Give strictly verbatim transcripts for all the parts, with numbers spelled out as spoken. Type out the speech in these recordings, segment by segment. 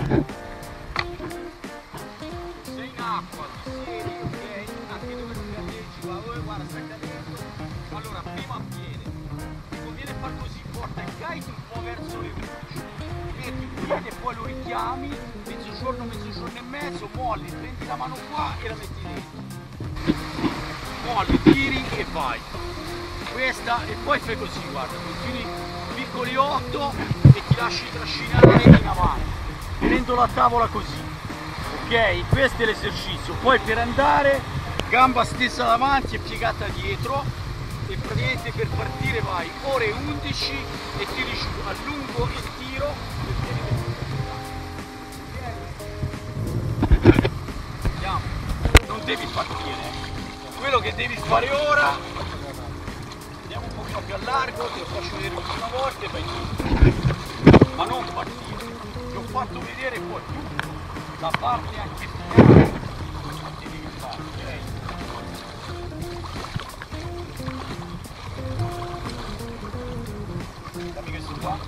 Sei in acqua, ti siedi, ok? Anche dove ti galleggi, va, oh, guarda, sta cadendo. Allora, prima a piede, ti conviene far così, porta il kite un po' verso le undici, metti il piede e poi lo richiami, mezzogiorno, mezzogiorno e mezzo, molli, prendi la mano qua e la metti dentro. Molli, tiri e vai. Questa e poi fai così, guarda, continui piccoli otto e ti lasci trascinare in avanti, tenendo la tavola così, ok? Questo è l'esercizio. Poi per andare, gamba stessa davanti e piegata dietro, e praticamente per partire vai ore undici e tiri giù, allungo il tiro e tieni. Andiamo, non devi partire, quello che devi fare ora, andiamo un po' più a largo, te lo faccio vedere l'ultima volta e vai giù, ma non partire, ti ho fatto vedere poi tu la parte anche tu che devi fare, ok? Dammi questo qua.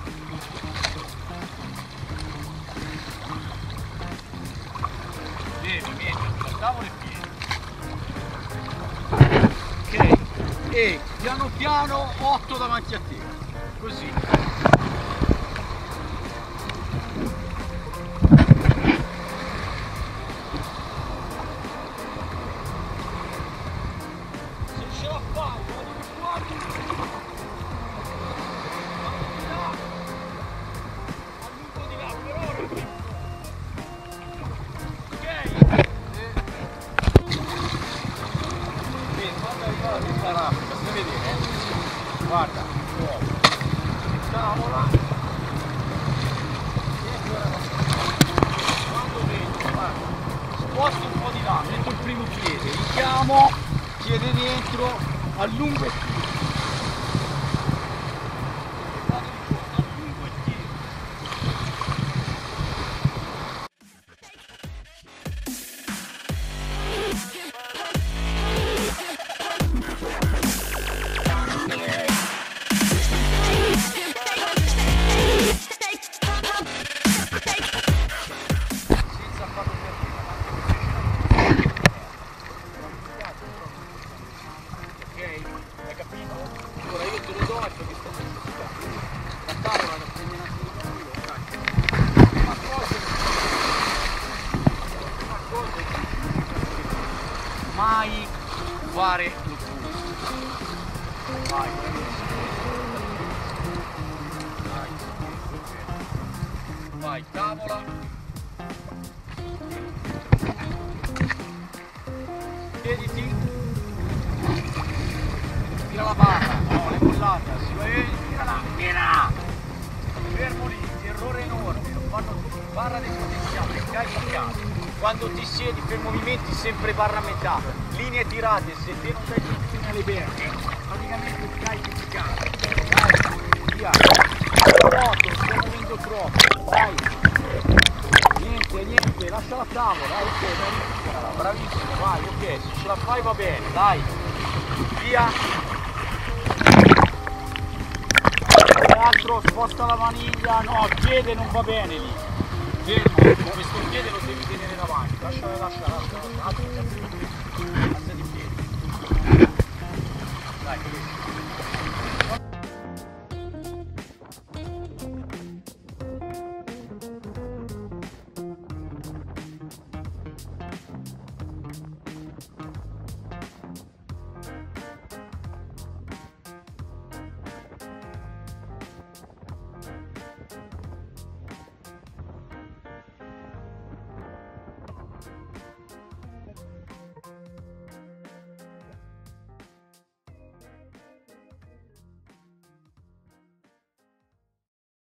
Devi metterti la tavola e piedi. Ok, e piano piano otto davanti a te, così. Se ce la fai, vado di fuori. Basta vedere, eh? Guarda, tavola, quando vedi, guarda, sposto un po' di là, metto il primo piede, richiamo, piede dentro, allungo e tiro. Hai capito? Ora io te lo do e poi ti sto facendo la tavola da prendere un attimo, dai. Una cosa, una cosa è mai fare l'opposto. Vai. Vai. Vai, tavola. Chiediti. Tira la barra, no, l'hai mollata, si va, tirala, tira! Fermo lì, errore enorme, lo fanno tutti, barra despotenziale, carica a caso. Quando ti siedi per movimenti sempre barra a metà, linee tirate, se te non dai tensione alle verne, praticamente carichi di caso. Dai, via, troppo, stai muovendo troppo, dai. Niente, niente, lascia la tavola, dai, ok, bravissimo, vai, ok, se ce la fai va bene, dai, via. L'altro sposta la maniglia, no, il piede non va bene lì, fermo, questo piede lo devi tenere davanti, lascia, lascia, lascia, lascia, lascia.